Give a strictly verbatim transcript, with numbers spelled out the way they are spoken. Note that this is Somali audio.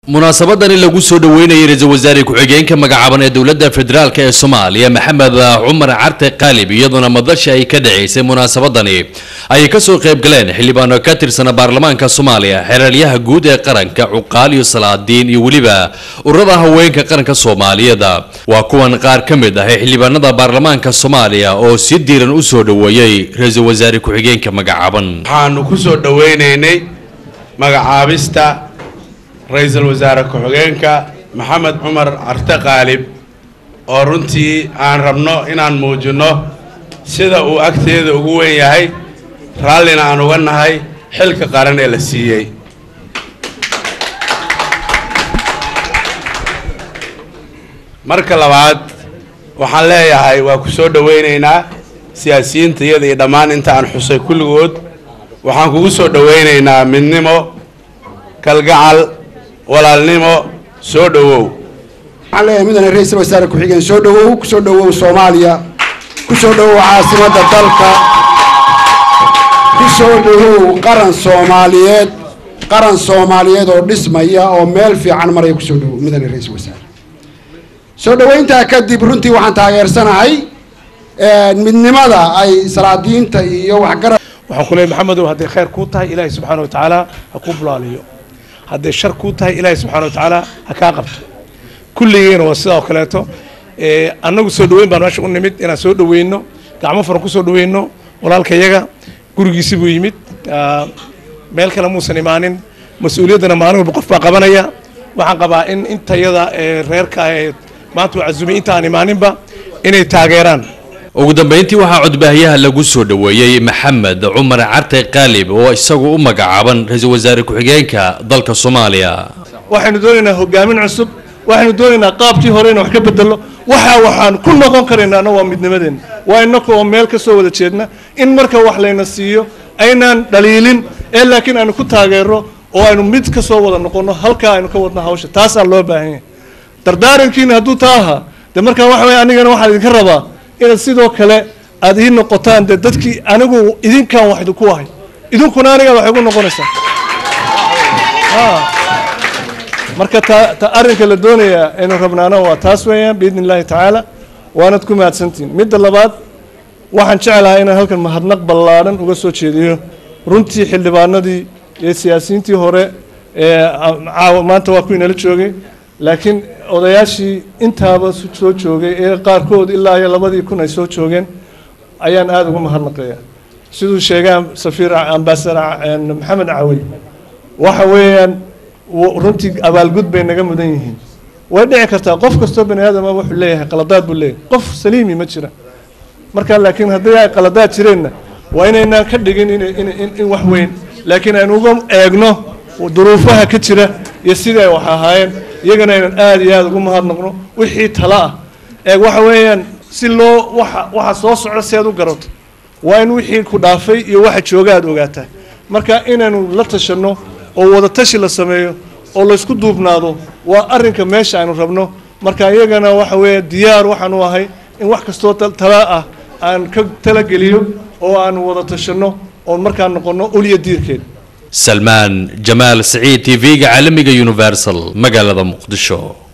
munaasabadani lagu soo dhaweynayay ra'iisul wasaare ku-xigeenka magacaaban ee dowladda federaalka ee Soomaaliya Maxamed Cumar Carte Qalib iyaduna madasha ay ka dhaceysay munaasabadani ay ka soo qayb galeen xildhibaano ka tirsan baarlamaanka Soomaaliya xeeraryaha guud ee qaranka Cuqaal iyo Salaadiin iyo waliba ururada haweenka qaranka Soomaaliyeed waa kuwan qaar ka mid ah xildhibaanada baarlamaanka Soomaaliya oo si diiran u soo dhaweeyay ra'iisul wasaare ku-xigeenka magacaaban waxaanu ku soo dhaweynaynay magacaabista ra'iisul wasaare ku-xigeenka Maxamed Cumar Carte Qalib oo runtii aan rabno inaan muujino sida uu agteeda ugu weyn yahay raallina aan uga nahay xilka qaran ee la siiyay marka labaad waxaan leeyahay waa ku soo dhaweynaynaa siyaasiyiinta iyada iyo dhammaan inta aan xusay kulligood waxaan kugu soo dhaweynaynaa midnimo kalgacal walaalnimo soo dhawow waxaan leeyahay midana ra'iisul wasaare ku-xigeen soo dhawow ku soo dhawow Soomaaliya ku soo dhawow caasimadda dalka ku soo dhawow qaran Soomaaliyeed qaran Soomaaliyeed oo dhismaya oo meel fiican maray ku soo dhawow midana ra'iisul wasaare soo dhaweynta kadib runtii waxaan taageersanahay midnimada ay salaadiinta iyo waxgarad waxaan ku leeyahay maxamedow haddii khayr ku tahay ilaahay subxaanahu wa tacaala ha ku bulaaliyo haddii shar ku tahay ilaahay subxaanahu wa tacaala ha kaa qabto kulligeena waa sidaa oo kaleeto annagu soo dhaweyn baan meesha u nimid inaan soo dhaweyno gacmo furan ku soo dhaweyno walaalkayaga gurigiisi buu yimid meel kale muusan imaanin mas-uuliyaddana maalin walba qof baa qabanaya waxaan qabaa in intayada reerka maanta waa cazumay inta aan imaaninba inay taageeraan ugu dambeyntii waxaa codbaahiyaha lagu soo dhaweeyay Maxamed Cumar Carte Qalib oo isagu u magacaaban ra'iisul wasaare ku-xigeenka dalka Soomaaliya waxaanu doonaynaa hogaamin cusub waxaanu doonaynaa qaabkii hore in wax ka bedelo waxa waxaan ku noqon karaynaa waa midnimadeena waa innaga oo meel ka soo wada jeedna in marka wax layna siiyo aynaan dhaliilin ee laakiin aanu ku taageero oo aynu mid ka soo wada noqono halka aynu ka wadna hawsha taas aan loo baahan yahay dardaarankiina hadduu taaha de marka waxa weeye anigana waxaan idinka rabaa inaad sidoo kale aad ii noqotaan de dadkii anigu idinkaan wax idinku ahay idinkuna aniga wax igu noqonaysaa marka ta arrinka la doonayaa aynu rabnaana waa taas weeyaan biidni illaahi tacaala waanad ku mahadsantihin midda labaad waxaan jeclahay inaan halkan mahadnaq ballaadhan uga soo jeediyo runtii xildhibaanadii iyo siyaasiyiintii hore ee maanta waa ku inala joogay laakiin odayaashii intaaba soo joogay ee qaarkood ilaa iyo labadii kun ay soo joogeen ayaan aad ugu mahadnaqayaa siduu sheegaan safiir ambassador maxamed cawil waxa weeyaan runtii abaalgud bay naga mudan yihiin way dhici kartaa qof kastoo bani aadama wuxuu leeyahay qaladaad buu leeyahay qof saliimi ma jira marka laakiin haddii ay qaladaad jireenna waa inaynaan ka dhigin in wax weyn laakiin aynu uga eegno duruufaha ka jira iyo sidii ay wax ahaayeen iyagana aynan aad iyo aad ugu mahadnaqno wixii tala ah ee waxa weeyaan si loo waxa waxa soo socda si aad u garato waa in wixii ku dhaafay iyo waxa jooga aad ogaataa marka inaanu la tashano oo wada tashi la sameeyo oo la isku duubnaado waa arrinka meesha aynu rabno marka iyagana waxa weeye diyaar waxaan u ahay in wax kastoo tala ah aan ka tala geliyo oo aan wada tashano oo markaan noqono uliya diirkeed سلمان جمال سعيد تي في عالمي يونيفرسال مقالة مقدشو.